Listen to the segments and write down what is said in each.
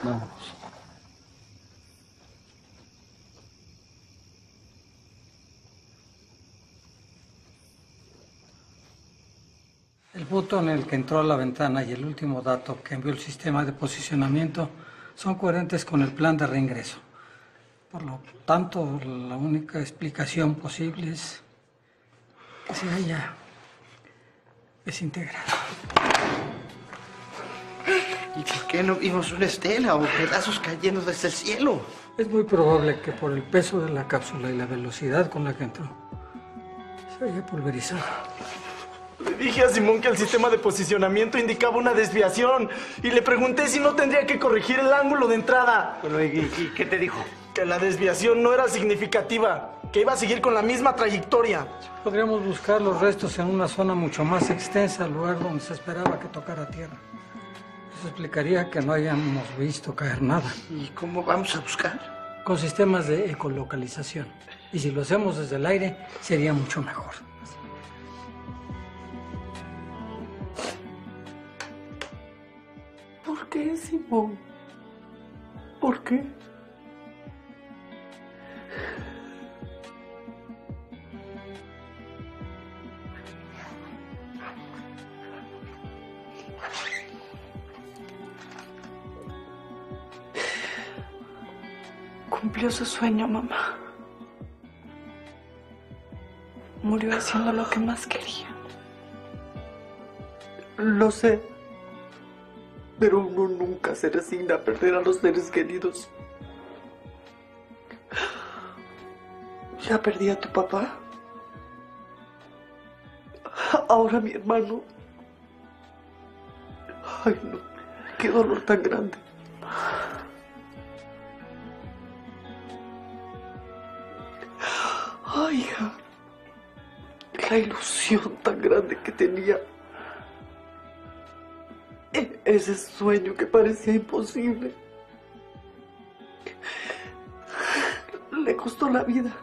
Vámonos. El punto en el que entró a la ventana y el último dato que envió el sistema de posicionamiento son coherentes con el plan de reingreso. Por lo tanto, la única explicación posible es que se haya desintegrado. ¿Y por qué no vimos una estela o pedazos cayendo desde el cielo? Es muy probable que por el peso de la cápsula y la velocidad con la que entró, se haya pulverizado. Le dije a Simón que el sistema de posicionamiento indicaba una desviación y le pregunté si no tendría que corregir el ángulo de entrada. Bueno, ¿y qué te dijo? Que la desviación no era significativa, que iba a seguir con la misma trayectoria. Podríamos buscar los restos en una zona mucho más extensa, al lugar donde se esperaba que tocara tierra. Eso explicaría que no hayamos visto caer nada. ¿Y cómo vamos a buscar? Con sistemas de ecolocalización. Y si lo hacemos desde el aire, sería mucho mejor. ¿Por qué, Simón? ¿Por qué? Cumplió su sueño, mamá. Murió haciendo lo que más quería. Lo sé. Pero uno nunca se resigna a perder a los seres queridos. Ya perdí a tu papá. Ahora mi hermano. Ay, no. Qué dolor tan grande. Ay, hija. La ilusión tan grande que tenía. Ese sueño que parecía imposible. Le costó la vida.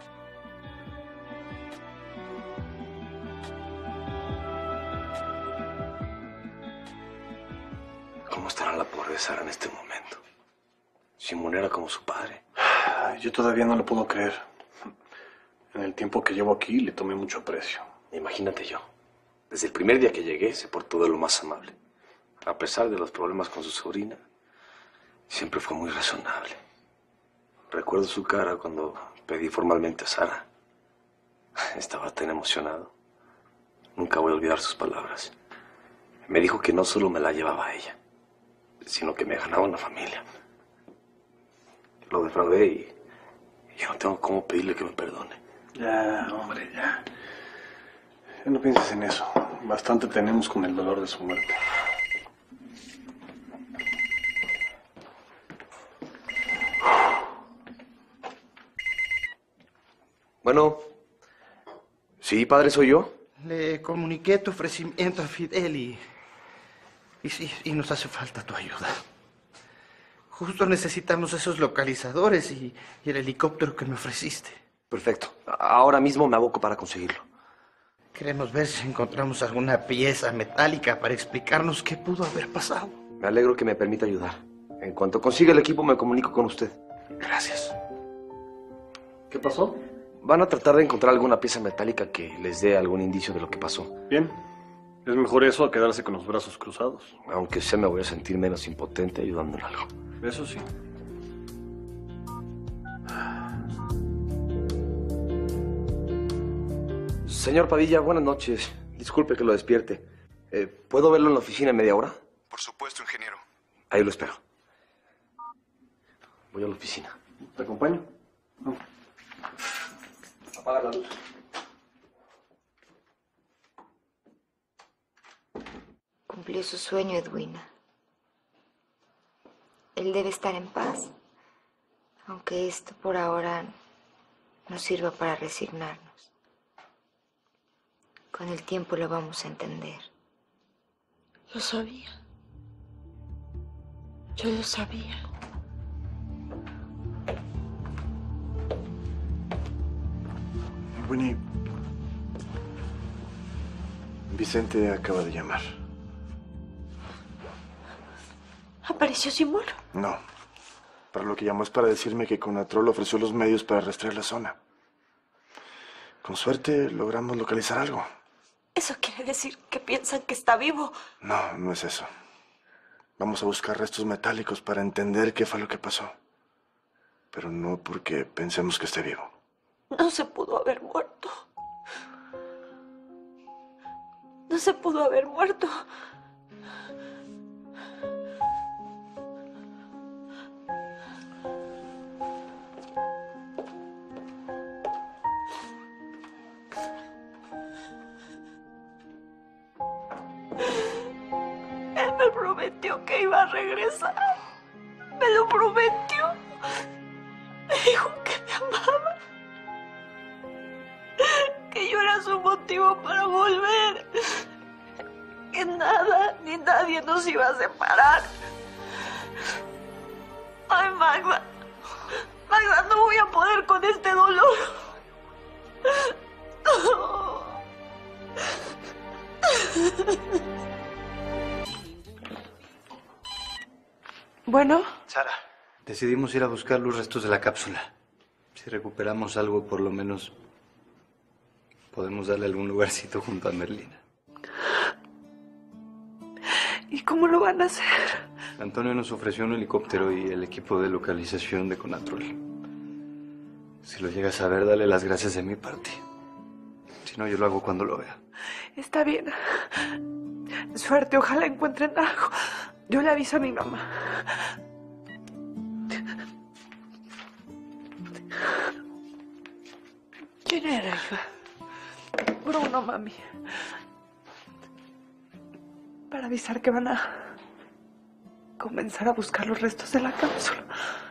¿Cómo estará la pobre Sara en este momento? Simón era como su padre. Yo todavía no lo puedo creer. En el tiempo que llevo aquí le tomé mucho aprecio. Imagínate yo. Desde el primer día que llegué se portó de lo más amable. A pesar de los problemas con su sobrina, siempre fue muy razonable. Recuerdo su cara cuando pedí formalmente a Sara. Estaba tan emocionado. Nunca voy a olvidar sus palabras. Me dijo que no solo me la llevaba a ella, sino que me ganaba una familia. Lo defraudé y yo no tengo cómo pedirle que me perdone. Ya, hombre, ya. Ya no pienses en eso. Bastante tenemos con el dolor de su muerte. Bueno, sí, padre, soy yo. Le comuniqué tu ofrecimiento a Fidel y nos hace falta tu ayuda. Justo necesitamos esos localizadores y el helicóptero que me ofreciste. Perfecto. Ahora mismo me aboco para conseguirlo. Queremos ver si encontramos alguna pieza metálica para explicarnos qué pudo haber pasado. Me alegro que me permita ayudar. En cuanto consiga el equipo, me comunico con usted. Gracias. ¿Qué pasó? Van a tratar de encontrar alguna pieza metálica que les dé algún indicio de lo que pasó. Bien. Es mejor eso a quedarse con los brazos cruzados. Aunque sea, me voy a sentir menos impotente ayudando en algo. Eso sí. Señor Padilla, buenas noches. Disculpe que lo despierte. ¿Puedo verlo en la oficina en media hora? Por supuesto, ingeniero. Ahí lo espero. Voy a la oficina. ¿Te acompaño? No. Apaga la luz. Cumplió su sueño, Edwina. Él debe estar en paz, aunque esto por ahora no sirva para resignarnos. Con el tiempo lo vamos a entender. Lo sabía. Yo lo sabía. Winnie, Vicente acaba de llamar. ¿Apareció Simón? No. Para lo que llamó es para decirme que Conatrol ofreció los medios para rastrear la zona. Con suerte logramos localizar algo. ¿Eso quiere decir que piensan que está vivo? No, no es eso. Vamos a buscar restos metálicos para entender qué fue lo que pasó. Pero no porque pensemos que esté vivo. No se pudo haber muerto. No se pudo haber muerto. Él me prometió que iba a regresar. Me lo prometió. Me dijo que me amaba. Que yo era su motivo para volver. Que nada ni nadie nos iba a separar. Ay, Magda. Magda, no voy a poder con este dolor. Bueno, Sara, decidimos ir a buscar los restos de la cápsula. Si recuperamos algo, por lo menos podemos darle algún lugarcito junto a Merlina. ¿y cómo lo van a hacer? Antonio nos ofreció un helicóptero y el equipo de localización de Conatrol. Si lo llegas a ver, dale las gracias de mi parte. Si no, yo lo hago cuando lo vea. Está bien. Suerte, ojalá encuentren algo. Yo le aviso a mi mamá. ¿Quién era, hija? Bruno, mami. Para avisar que van a comenzar a buscar los restos de la cápsula.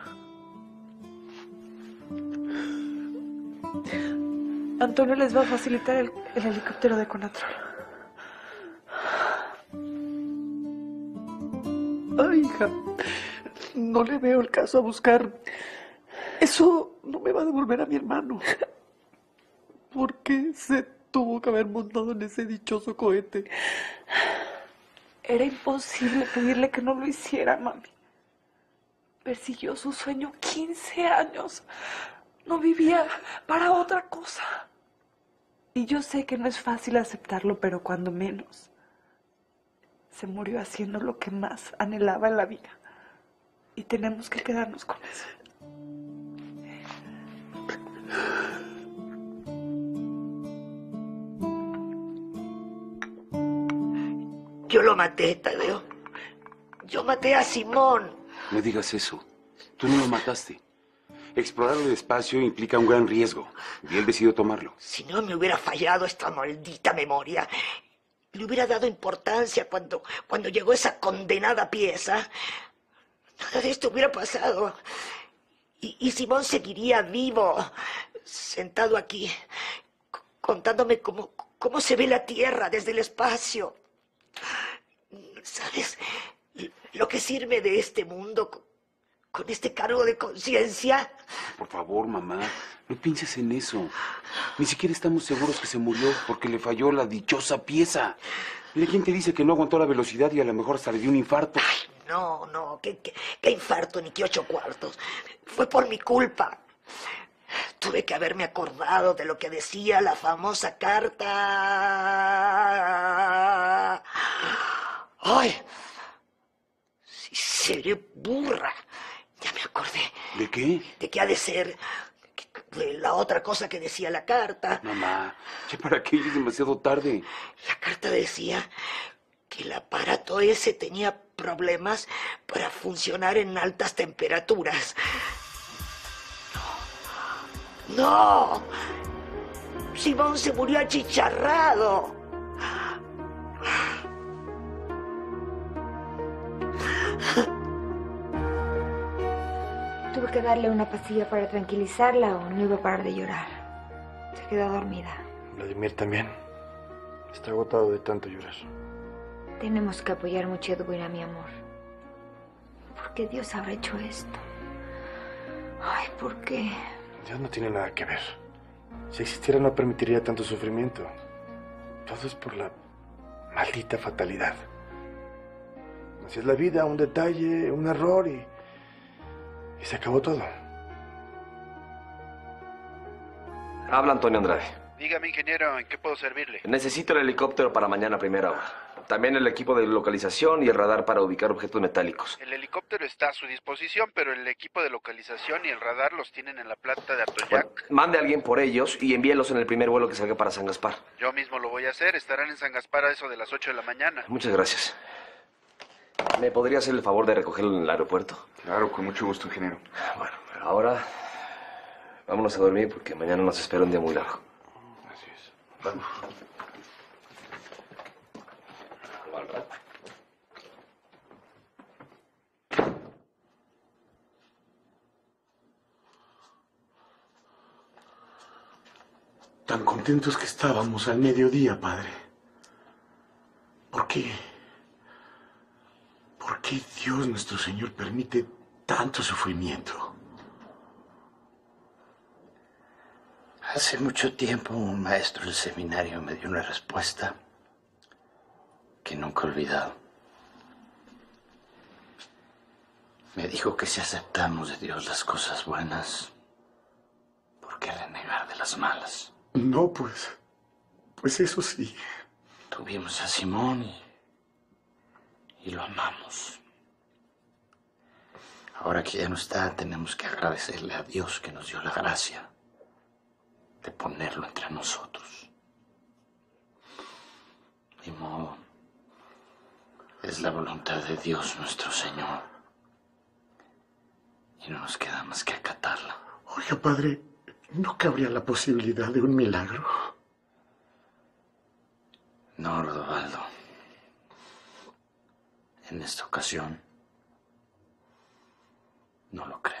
Antonio les va a facilitar el helicóptero de Conatrol. Ay, hija, no le veo el caso a buscar. Eso no me va a devolver a mi hermano. ¿Por qué se tuvo que haber montado en ese dichoso cohete? Era imposible pedirle que no lo hiciera, mami. Persiguió su sueño 15 años. No vivía para otra cosa. Y yo sé que no es fácil aceptarlo, pero cuando menos se murió haciendo lo que más anhelaba en la vida. Y tenemos que quedarnos con eso. Yo lo maté, Tadeo. Yo maté a Simón. No digas eso. Tú no lo mataste. Explorar el espacio implica un gran riesgo. Y él decidió tomarlo. Si no me hubiera fallado esta maldita memoria, le hubiera dado importancia cuando llegó esa condenada pieza. Nada de esto hubiera pasado. Y Simón seguiría vivo, sentado aquí, contándome cómo se ve la Tierra desde el espacio. ¿Sabes lo que sirve de este mundo con este cargo de conciencia? Por favor, mamá, no pienses en eso. Ni siquiera estamos seguros que se murió porque le falló la dichosa pieza. Mira, ¿quién te dice que no aguantó la velocidad y a lo mejor hasta le dio un infarto? Ay, no, qué infarto ni qué 8 cuartos. Fue por mi culpa. Tuve que haberme acordado de lo que decía la famosa carta. ¡Ay! Sí, seré burra. Ya me acordé. ¿De qué? De que ha de ser de la otra cosa que decía la carta. Mamá, ¿ya para qué? Es demasiado tarde. La carta decía que el aparato ese tenía problemas para funcionar en altas temperaturas. ¡No! Simón se murió achicharrado. Tuve que darle una pastilla para tranquilizarla o no iba a parar de llorar. Se quedó dormida. Vladimir también. Está agotado de tanto llorar. Tenemos que apoyar mucho a Edwin, a mi amor. ¿Por qué Dios habrá hecho esto? Ay, ¿por qué? Dios no tiene nada que ver. Si existiera no permitiría tanto sufrimiento. Todo es por la maldita fatalidad. Así es la vida, un detalle, un error y se acabó todo. Habla Antonio Andrade. Dígame, ingeniero, ¿en qué puedo servirle? Necesito el helicóptero para mañana a primera hora. También el equipo de localización y el radar para ubicar objetos metálicos. El helicóptero está a su disposición, pero el equipo de localización y el radar los tienen en la planta de Atoyac. Bueno, mande a alguien por ellos y envíelos en el primer vuelo que salga para San Gaspar. Yo mismo lo voy a hacer. Estarán en San Gaspar a eso de las 8 de la mañana. Muchas gracias. ¿Me podría hacer el favor de recogerlo en el aeropuerto? Claro, con mucho gusto, ingeniero. Bueno, pero ahora vámonos a dormir porque mañana nos espera un día muy largo. Así es. Vamos. Tan contentos que estábamos al mediodía, padre. ¿Por qué? ¿Por qué Dios nuestro Señor permite tanto sufrimiento? Hace mucho tiempo un maestro del seminario me dio una respuesta que nunca he olvidado. Me dijo que si aceptamos de Dios las cosas buenas, ¿por qué renegar de las malas? No, pues eso sí. Tuvimos a Simón y lo amamos. Ahora que ya no está, tenemos que agradecerle a Dios que nos dio la gracia de ponerlo entre nosotros. Ni modo, es la voluntad de Dios nuestro Señor y no nos queda más que acatarla. Oiga, padre, ¿no cabría la posibilidad de un milagro? No, Rodovaldo. En esta ocasión, no lo creo.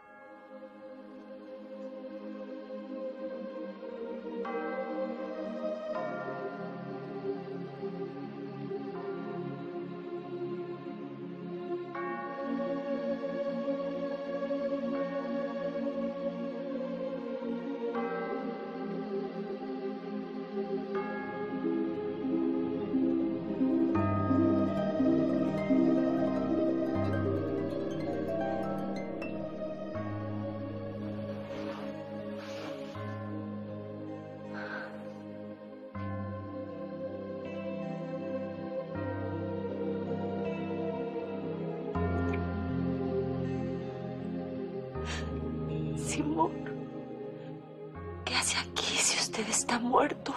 Simón, ¿qué hace aquí si usted está muerto?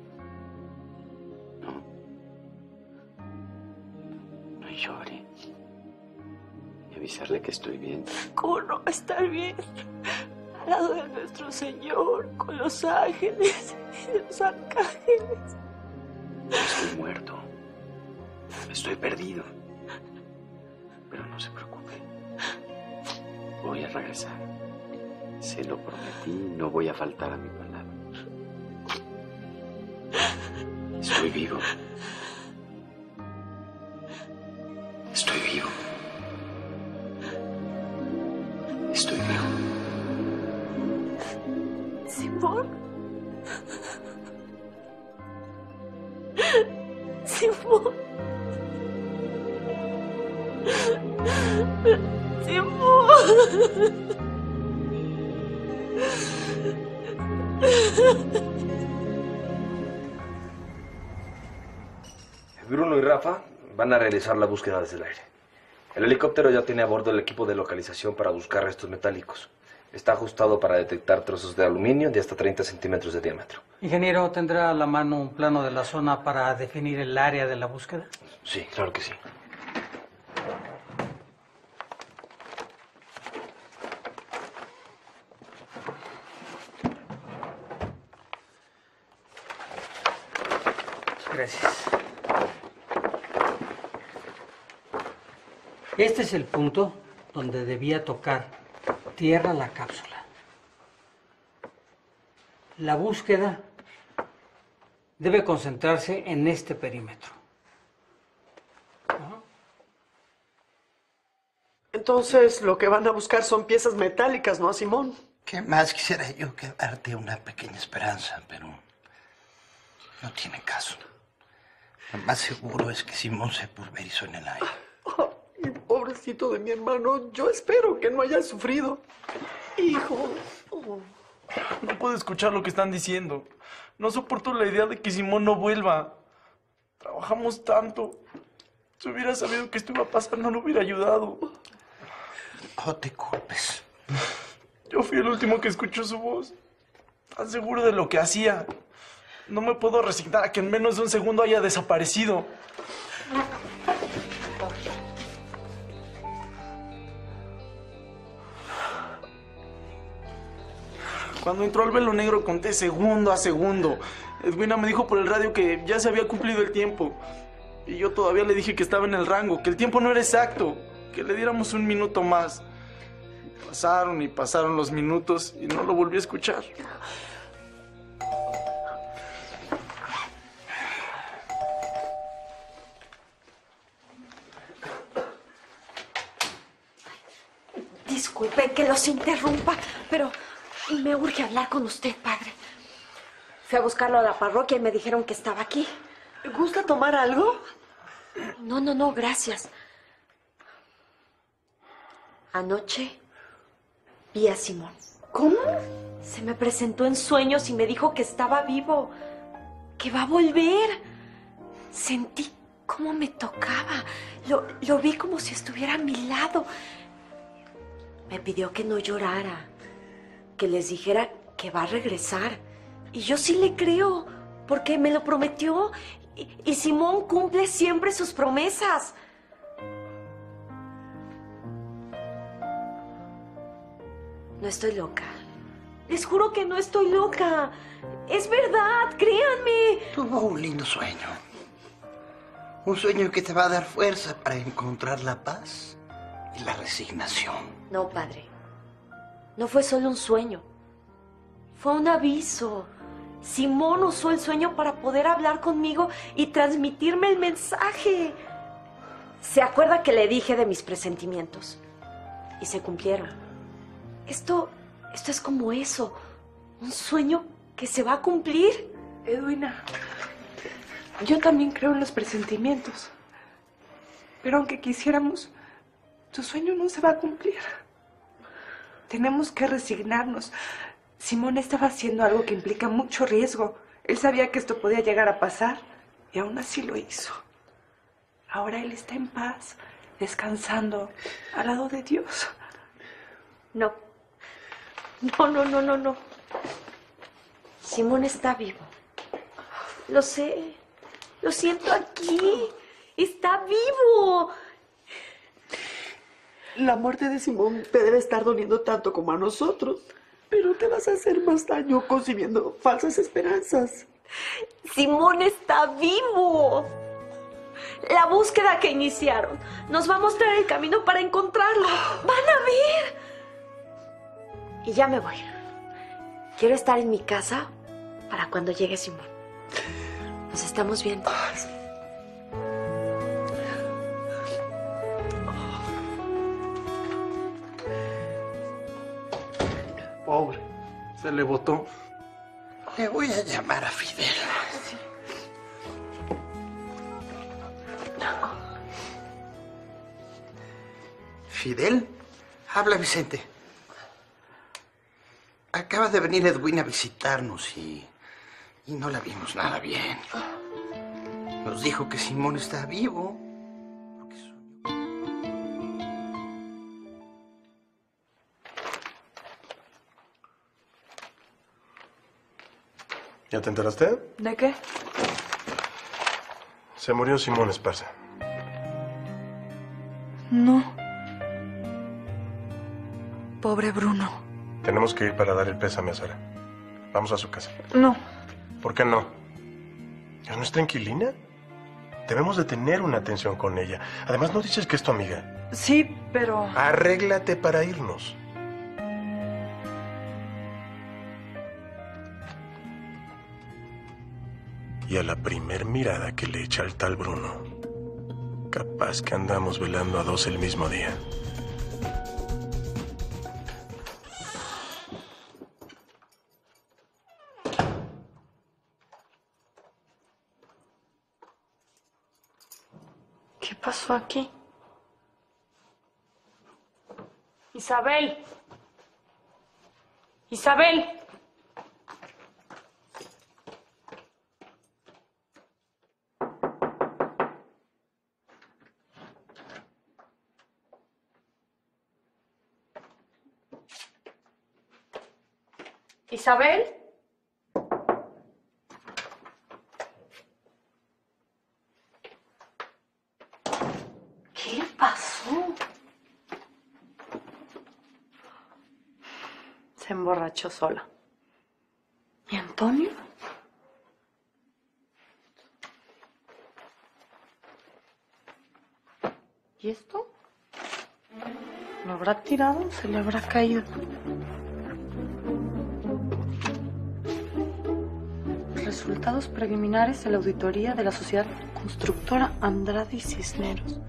No llore. Y avisarle que estoy bien. ¿Cómo no va a estar bien? Al lado de nuestro Señor, con los ángeles y los arcángeles. Estoy muerto. Estoy perdido. Pero no se preocupe. Voy a regresar. Se lo prometí y no voy a faltar a mi palabra. Estoy vivo. Estoy vivo. Estoy vivo. Simón. Simón. Simón. Bruno y Rafa van a realizar la búsqueda desde el aire. El helicóptero ya tiene a bordo el equipo de localización para buscar restos metálicos. Está ajustado para detectar trozos de aluminio de hasta 30 centímetros de diámetro. Ingeniero, ¿tendrá a la mano un plano de la zona para definir el área de la búsqueda? Sí, claro que sí. Gracias. Este es el punto donde debía tocar tierra la cápsula. La búsqueda debe concentrarse en este perímetro. Entonces, lo que van a buscar son piezas metálicas, ¿no, Simón? ¿Qué más quisiera yo que darte una pequeña esperanza, pero no tiene caso. Lo más seguro es que Simón se pulverizó en el aire. Y pobrecito de mi hermano, yo espero que no haya sufrido. Hijo. No puedo escuchar lo que están diciendo. No soporto la idea de que Simón no vuelva. Trabajamos tanto. Si hubiera sabido que esto iba a pasar, no lo hubiera ayudado. No te culpes. Yo fui el último que escuchó su voz. Tan seguro de lo que hacía. No me puedo resignar a que en menos de un segundo haya desaparecido. Cuando entró al velo negro conté segundo a segundo. Edwina me dijo por el radio que ya se había cumplido el tiempo. Y yo todavía le dije que estaba en el rango, que el tiempo no era exacto, que le diéramos un minuto más. Pasaron y pasaron los minutos y no lo volví a escuchar. Disculpen que los interrumpa, pero me urge hablar con usted, padre. Fui a buscarlo a la parroquia y me dijeron que estaba aquí. ¿Gusta tomar algo? No, gracias. Anoche vi a Simón. ¿Cómo? Se me presentó en sueños y me dijo que estaba vivo, que va a volver. Sentí cómo me tocaba. Lo vi como si estuviera a mi lado. Me pidió que no llorara, que les dijera que va a regresar. Y yo sí le creo, porque me lo prometió. Y Simón cumple siempre sus promesas. No estoy loca. Les juro que no estoy loca. Es verdad, créanme. Tuvo un lindo sueño. Un sueño que te va a dar fuerza para encontrar la paz y la resignación. No, padre. No fue solo un sueño. Fue un aviso. Simón usó el sueño para poder hablar conmigo y transmitirme el mensaje. ¿Se acuerda que le dije de mis presentimientos? Y se cumplieron. Esto es como eso. Un sueño que se va a cumplir. Edwina, yo también creo en los presentimientos. Pero aunque quisiéramos, tu sueño no se va a cumplir. Tenemos que resignarnos. Simón estaba haciendo algo que implica mucho riesgo. Él sabía que esto podía llegar a pasar y aún así lo hizo. Ahora él está en paz, descansando al lado de Dios. No. Simón está vivo. Lo sé. Lo siento aquí. Está vivo. La muerte de Simón te debe estar doliendo tanto como a nosotros. Pero te vas a hacer más daño concibiendo falsas esperanzas. Simón está vivo. La búsqueda que iniciaron nos va a mostrar el camino para encontrarlo. ¡Van a ver! Y ya me voy. Quiero estar en mi casa para cuando llegue Simón. Nos estamos viendo. Pobre, se le botó. Le voy a llamar a Fidel. Sí. ¿Fidel? Habla Vicente. Acaba de venir Edwina a visitarnos y no la vimos nada bien. Nos dijo que Simón está vivo. ¿Ya te enteraste? ¿De qué? Se murió Simón Esparza. No. Pobre Bruno. Tenemos que ir para dar el pésame a Sara. Vamos a su casa. No. ¿Por qué no? ¿No es tranquilina? Debemos de tener una atención con ella. Además, ¿no dices que es tu amiga? Sí, pero... Arréglate para irnos. Y a la primer mirada que le echa al tal Bruno, capaz que andamos velando a dos el mismo día. ¿Qué pasó aquí? Isabel. Isabel. Isabel. ¿Qué le pasó? Se emborrachó sola. ¿Y Antonio? ¿Y esto? ¿Lo habrá tirado o se le habrá caído? Resultados preliminares de la auditoría de la sociedad constructora Andrade y Cisneros.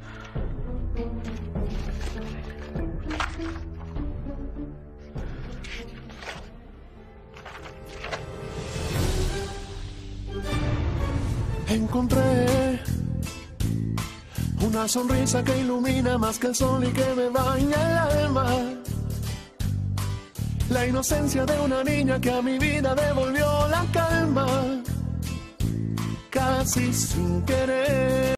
Encontré una sonrisa que ilumina más que el sol y que me baña el alma. La inocencia de una niña que a mi vida devolvió la calma, casi sin querer.